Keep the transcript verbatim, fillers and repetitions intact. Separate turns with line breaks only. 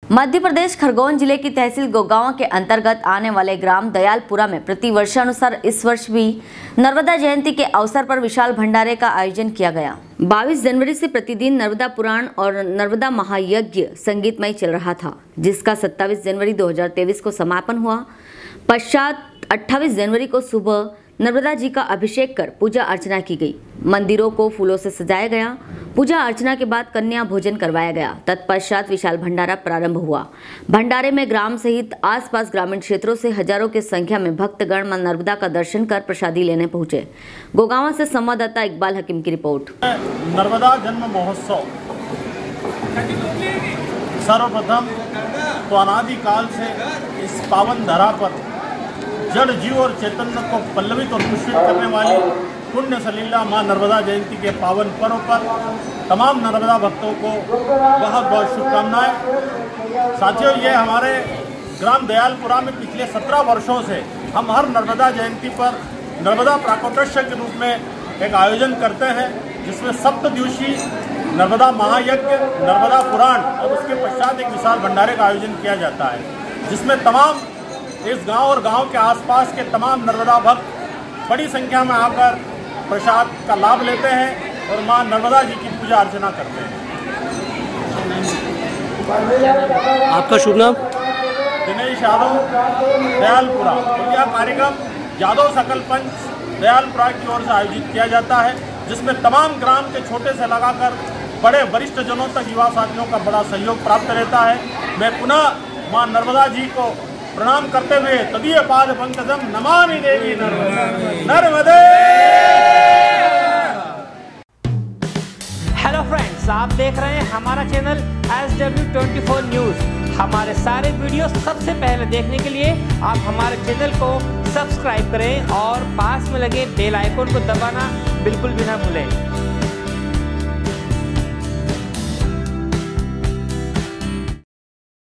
मध्य प्रदेश खरगोन जिले की तहसील गोगांव के अंतर्गत आने वाले ग्राम दयालपुरा में प्रतिवर्षानुसार इस वर्ष भी नर्मदा जयंती के अवसर पर विशाल भंडारे का आयोजन किया गया। बाईस जनवरी से प्रतिदिन नर्मदा पुराण और नर्मदा महायज्ञ संगीतमय चल रहा था, जिसका सत्ताईस जनवरी दो हजार तेईस को समापन हुआ। पश्चात अट्ठाईस जनवरी को सुबह नर्मदा जी का अभिषेक कर पूजा अर्चना की गई। मंदिरों को फूलों से सजाया गया। पूजा अर्चना के बाद कन्या भोजन करवाया गया। तत्पश्चात विशाल भंडारा प्रारंभ हुआ। भंडारे में ग्राम सहित आसपास ग्रामीण क्षेत्रों से हजारों की संख्या में भक्तगण मां नर्मदा का दर्शन कर प्रसादी लेने पहुंचे। गोगांव से संवाददाता इकबाल हकीम की रिपोर्ट।
नर्मदा जन्म महोत्सव सर्वप्रथम तो अनादिकाल से इस पावन धरा पर जड़ जीव और चैतन्य को पल्लवित और पुष्पित करने वाली पुण्य सलीला मां नर्मदा जयंती के पावन पर्व पर तमाम नर्मदा भक्तों को बहुत बहुत शुभकामनाएं। साथियों, ये हमारे ग्राम दयालपुरा में पिछले सत्रह वर्षों से हम हर नर्मदा जयंती पर नर्मदा प्राकट्योत्सव के रूप में एक आयोजन करते हैं, जिसमें सप्त दिवसीय नर्मदा महायज्ञ, नर्मदा पुराण और उसके पश्चात एक विशाल भंडारे का आयोजन किया जाता है, जिसमें तमाम इस गांव और गांव के आसपास के तमाम नर्मदा भक्त बड़ी संख्या में आकर प्रसाद का लाभ लेते हैं और मां नर्मदा जी की पूजा अर्चना करते हैं।
आपका शुभ नाम?
दिनेश यादव, दयालपुरा। तो यह कार्यक्रम यादव सकल पंच दयालपुरा की ओर से आयोजित किया जाता है, जिसमें तमाम ग्राम के छोटे से लगाकर बड़े वरिष्ठ जनों तक युवा साथियों का बड़ा सहयोग प्राप्त रहता है। मैं पुनः मां नर्मदा जी को प्रणाम करते हुए तदीय पाद पंकजम नमामि देवी नर्मदे।
हेलो फ्रेंड्स, आप देख रहे हैं हमारा channel S W twenty four news. हमारे सारे वीडियो सबसे पहले देखने के लिए आप हमारे चैनल को सब्सक्राइब करें और पास में लगे बेल आइकन को दबाना बिल्कुल भी ना भूलें।